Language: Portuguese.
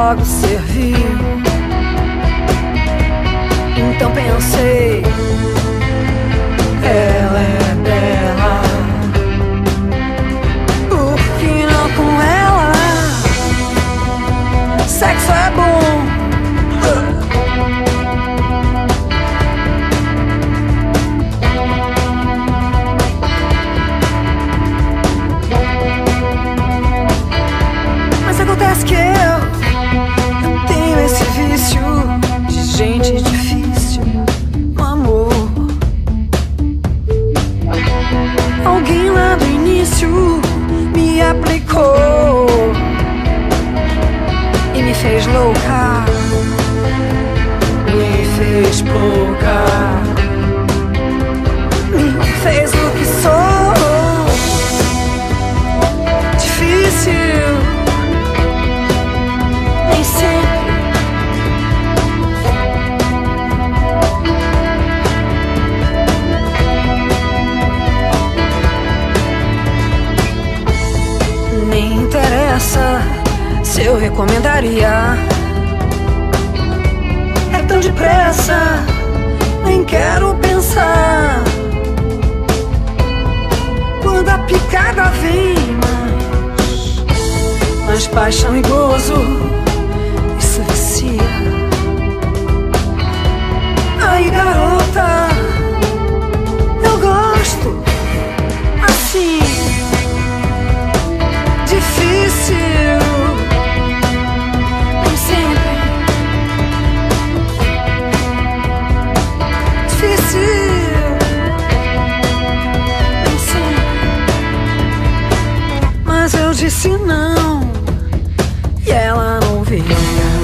logo serviu. Então pensei, ela é bela, por que não com ela? Sexo é bom. Mas acontece que eu tenho esse vício de gente difícil no amor. Alguém lá do início me aplicou e me fez louca, me fez pouca, me fez o que sou. Difícil, nem sempre. Nem interessa se eu recomendaria. É tão depressa, nem quero pensar. Quando a picada vem, mais paixão e gozo, isso vicia. Aí, garota, eu gosto assim. Difícil, nem sempre. Difícil, nem sempre. Mas eu disse não e ela não veio.